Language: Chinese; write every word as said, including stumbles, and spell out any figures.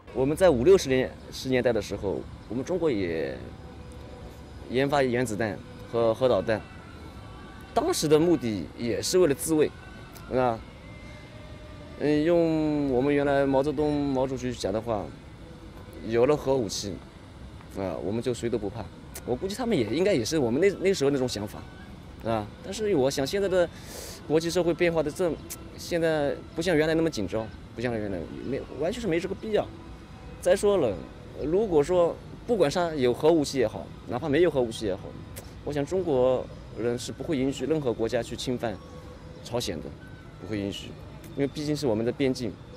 我们在五六十年十年代的时候，我们中国也研发原子弹和核导弹，当时的目的也是为了自卫，啊，嗯，用我们原来毛泽东毛主席讲的话，有了核武器，啊，我们就谁都不怕。我估计他们也应该也是我们那那时候那种想法，啊，但是我想现在的国际社会变化的这，现在不像原来那么紧张，不像原来没完全是没这个必要。再说了，如果说不管是有核武器也好，哪怕没有核武器也好，我想中国人是不会允许任何国家去侵犯朝鲜的，不会允许，因为毕竟是我们的边境。